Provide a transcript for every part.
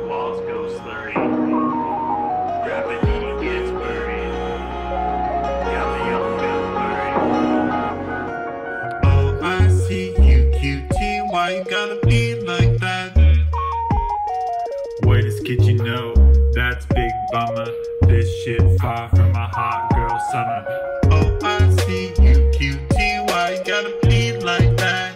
balls go slurry. Gravity gets buried. Got the young gun buried. Oh, I see you, cutie. Why you gotta be like that? Wait, this kid, you know that's big bummer. This shit far from a hot girl summer. Oh, I see you, cutie. Why you gotta be like that?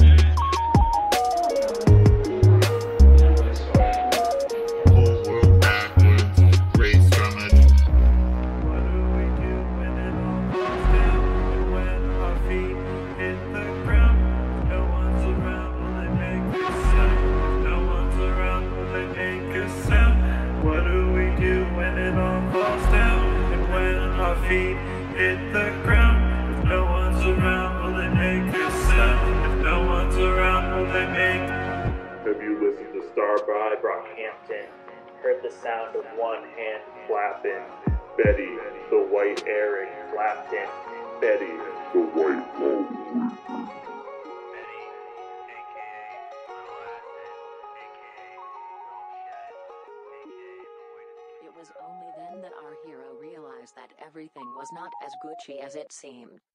Whole world backwards, race from it. What do we do when it all falls down? And when our feet hit the ground, no one's around, will they make a sound? No one's around, will they make a sound? What do we do when it all falls down? And when our feet hit the ground, if no one's around, will they make a sound? If no one's around, will they make? Have you listened to Starby Brockhampton? Heard the sound of one hand flapping. Betty, the white Eric Clapton. Betty, the white Paul. Betty, aka Little Acid, aka Little Shed, aka the whitest. It was only then that our hero realized that everything was not as Gucci as it seemed.